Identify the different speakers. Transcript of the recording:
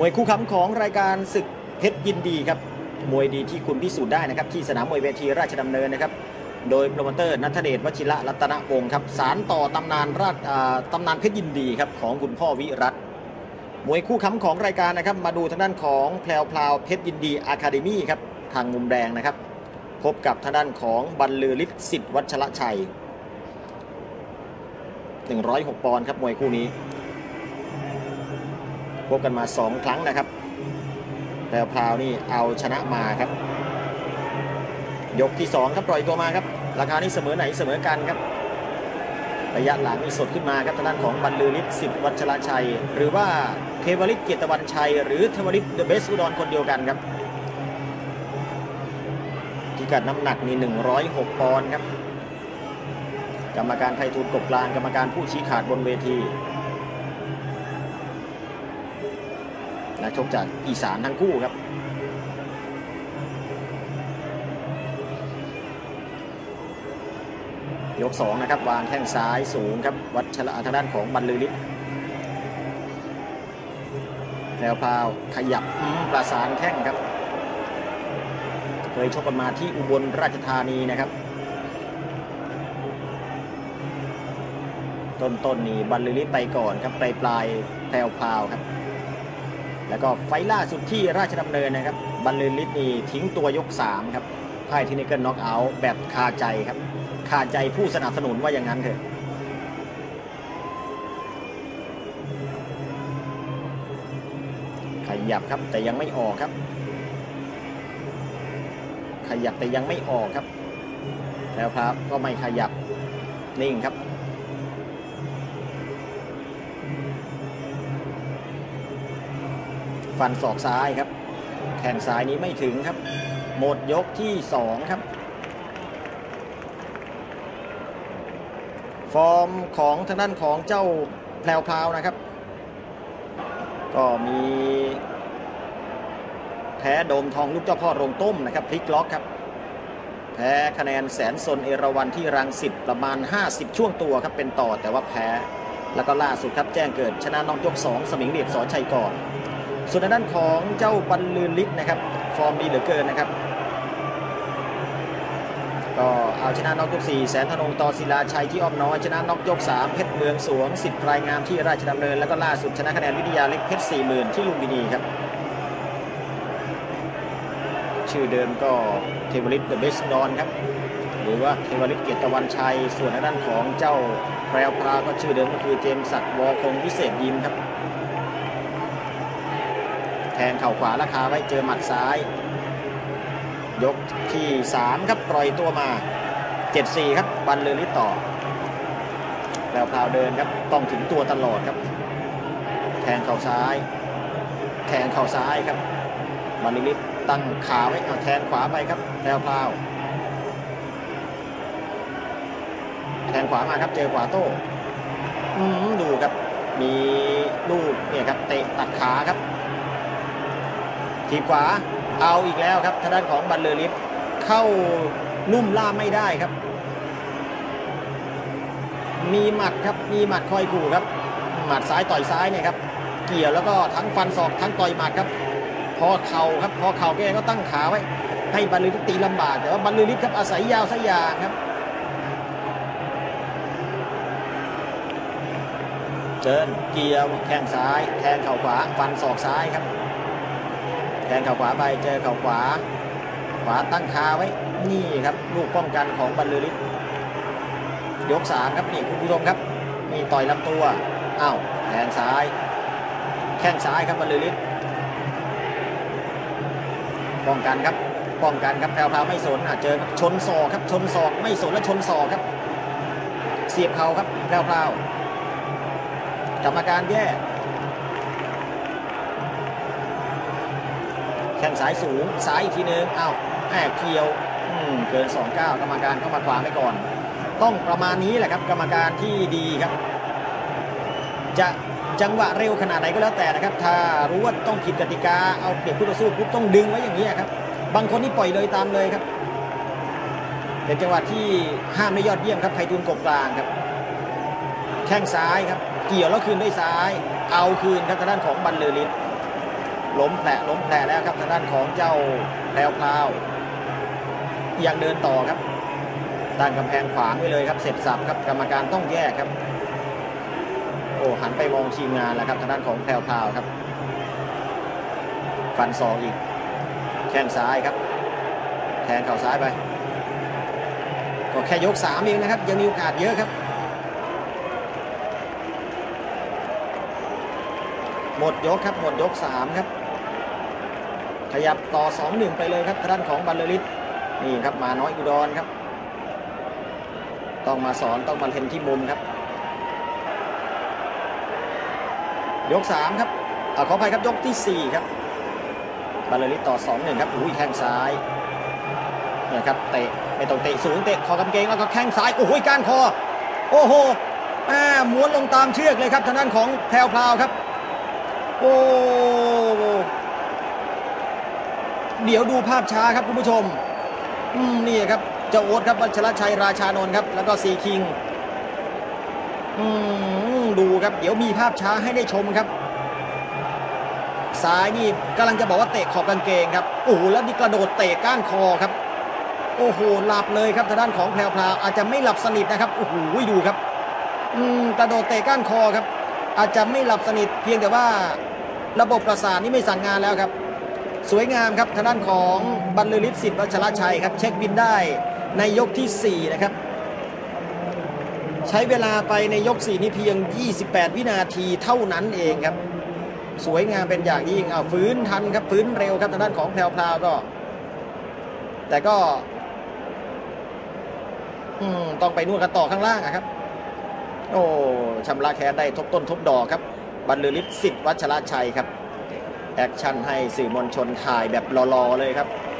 Speaker 1: วยคู่ค้ำของรายการศึกเพชรยินดีครับมวยดีที่คุณพิสูจน์ได้นะครับที่สนามมวยเวทีราชดำเนินนะครับโดยโปรโมเตอร์ณัฐเดชวชิระรัตนวงศ์ครับสารต่อตำนานเพชรยินดีครับของคุณพ่อวิรัตมวยคู่ค้ำของรายการนะครับมาดูทางด้านของแพรวพราวเพชรยินดีอะคาเดมี่ครับทางมุมแดงนะครับพบกับทางด้านของบรรลือฤทธิ์สิทธิ์วัชรชัย106 ปอนด์ครับมวยคู่นี้พบกันมา2 ครั้งนะครับแพรวพราวนี่เอาชนะมาครับยกที่2ครับปล่อยตัวมาครับราคานี้เสมอไหนเสมอกันครับระยะหลังนี่สดขึ้นมาครับทางด้านของบรรลือฤทธิ์สิทธิ์วัชรชัยหรือว่าเทวฤทธิ์เกียรติวันชัยหรือเทวฤทธิ์เดอะเบสอุดรคนเดียวกันครับพิกัดน้ำหนักนี่106 ปอนด์ครับกรรมการไพฑูรย์กบกลางกรรมการผู้ชี้ขาดบนเวทีนักชกจากอีสานทั้งคู่ครับยก2นะครับวางแข้งซ้ายสูงครับวัชระทางด้านของบรรลือฤทธิ์แพรวพราวขยับประสานแข้งครับเคยชกกันมาที่อุบลราชธานีนะครับต้นนี่บรรลือฤทธิ์ไปก่อนครับปลายแพรวพราวครับแล้วก็ไฟล่าสุดที่ราชดำเนินนะครับบรรลือฤทธิ์นี่ทิ้งตัวยก3ครับพ่ายที่นิกเกิลน็อกเอาท์แบบคาใจครับคาใจผู้สนับสนุนว่าอย่างนั้นเถอะขยับครับแต่ยังไม่ออกครับขยับแต่ยังไม่ออกครับแล้วครับก็ไม่ขยับนิ่งครับฟันศอกซ้ายครับแข้งซ้ายนี้ไม่ถึงครับหมดยกที่2ครับฟอร์มของทางด้านของเจ้าแพรวพราวนะครับก็มีแพ้โดมทองลูกเจ้าพ่อโรงต้มนะครับพลิกล็อกครับแพ้คะแนนแสนสนเอราวัณที่รังสิตประมาณ50ช่วงตัวครับเป็นต่อแต่ว่าแพ้แล้วก็ล่าสุดครับแจ้งเกิดชนะน็อกยก2สมิงเรียบสอชัยก่อนส่วนทางด้านของเจ้าบรรลือฤทธิ์นะครับฟอร์มดีเหลือเกินนะครับก็เอาชนะน็อกยก4แสนธนงต่อศิลาชัยที่อ้อมน้อยชนะน็อกยก3เพชรเมืองสวงสิทธิ์พรายงามที่ราชดำเนินแล้วก็ล่าสุดชนะคะแนนวิทยาเล็กเพชร 40,000 ที่ลุมพินีครับชื่อเดิมก็เทวฤทธิ์เดอะเบสดอนครับหรือว่าเทวฤทธิ์เกียรติวันชัยส่วนทางด้านของเจ้าแพรวพราวก็ชื่อเดิมก็คือเจมส์ศักดิ์วอคงวิเศษยิมครับแทงเข่าขวาราคาไว้เจอหมัดซ้ายยกที่3ครับปล่อยตัวมา 7-4 ครับบรรลือฤทธิ์ต่อแพรวพราวเดินครับต้องถึงตัวตลอดครับแทงเข่าซ้ายแทงเข่าซ้ายครับบรรลือฤทธิ์ตั้งขาไว้เอาแทงขวาไปครับแพรวพราวแทงขวามาครับเจอขวาโต้ดูครับมีลูกเนี่ยครับเตะตัดขาครับทีขวาเอาอีกแล้วครับทางด้านของบรรลือฤทธิ์เข้าลุ่มล่ามไม่ได้ครับมีหมัดครับมีหมัดคอยขู่ครับหมัดซ้ายต่อยซ้ายเนี่ยครับเกี่ยวแล้วก็ทั้งฟันศอกทั้งต่อยหมัดครับพอเข่าครับพอเข่าแกก็ตั้งขาไว้ให้บรรลือฤทธิ์ตีลำบากแต่ว่าบรรลือฤทธิ์ครับอาศัยยาวซะอย่างครับเดินเกี่ยวแข้งซ้ายแทงเข่าขวาฟันศอกซ้ายครับแทงเข่าขวาไปเจอเข่าขวาตั้งคาไว้นี่ครับลูกป้องกันของบรรลือฤทธิ์ยก3ครับนี่คุณผู้ชมครับนี่ต่อยลำตัวอ้าวแทงซ้ายแข้งซ้ายครับบรรลือฤทธิ์ป้องกันครับแพรวพราวไม่สนเจอชนศอกครับชนศอกไม่สนและชนศอกครับเสียบเข่าครับแพรวพราวกรรมการแย่แข้งซ้ายสูงซ้ายอีกทีนึงอ้าวแอบเกี่ยวเกิน2 ก้าวกรรมการเข้ามาขวางไว้ก่อนต้องประมาณนี้แหละครับกรรมการที่ดีครับจะจังหวะเร็วขนาดไหนก็แล้วแต่นะครับถ้ารู้ว่าต้องผิดกติกาเอาเปรียบคู่ต่อสู้ปุ๊บต้องดึงไว้อย่างนี้ครับบางคนนี่ปล่อยเลยตามเลยครับเป็นจังหวะที่ห้ามได้ยอดเยี่ยมครับไพฑูรย์กบกลางครับแข้งซ้ายครับเกี่ยวแล้วคืนด้วยซ้ายเอาคืนครับทางด้านของบรรลือฤทธิ์ล้มแผลแล้วครับทางด้านของเจ้าแพรวพราวยังเดินต่อครับตั้งกำแพงขวางไว้เลยครับเสร็จสับครับกรรมการต้องแยกครับโอ้หันไปมองทีมงานแล้วครับทางด้านของแพรวพราวครับฟันศอกอีกแข้งซ้ายครับแทงเข่าซ้ายไปก็แค่ยก3เองนะครับยังมีโอกาสเยอะครับหมดยกครับหมดยก3ครับขยับต่อ 2-1 ไปเลยครับทางด้านของบรรลือฤทธิ์นี่ครับมาน้อยอุดรครับต้องมาสอนต้องมาเล่นที่มุมครับยก3ครับขออภัยครับยกที่4ครับบรรลือฤทธิ์ต่อ 2-1 ครับอุ้ยแข้งซ้ายเนี่ยครับเตะไม่ต้องเตะสูงเตะคอกำเกงแล้วก็แข้งซ้ายโอ้โหก้านคอโอ้โหม้วนลงตามเชือกเลยครับทางด้านของแพรวพราวครับโอ้เดี๋ยวดูภาพช้าครับคุณผู้ชมนี่ครับเจ้าโอ๊ตครับวัชรชัยราชานนท์ครับแล้วก็ซีคิงดูครับเดี๋ยวมีภาพช้าให้ได้ชมครับซ้ายนี่กำลังจะบอกว่าเตะขอบกางเกงครับโอ้โหแล้วนี่กระโดดเตะก้านคอครับโอ้โหหลับเลยครับทางด้านของแพรวพราวอาจจะไม่หลับสนิทนะครับโอ้โหดูครับกระโดดเตะก้านคอครับอาจจะไม่หลับสนิทเพียงแต่ว่าระบบประสาทนี่ไม่สั่งงานแล้วครับสวยงามครับทางด้านของบรรลือฤทธิ์สิทธิ์วัชรชัยครับเช็คบินได้ในยกที่4นะครับใช้เวลาไปในยก4นี้เพียง28วินาทีเท่านั้นเองครับสวยงามเป็นอย่างยิ่งฟื้นทันครับฟื้นเร็วครับทางด้านของแพรวพราวก็แต่ก็ต้องไปนวดกันต่อข้างล่างครับโอ้ชำระแค้นได้ทบต้นทบดอกครับบรรลือฤทธิ์สิทธิ์วัชรชัยครับแอคชั่นให้สื่อมวลชนถ่ายแบบรอๆเลยครับ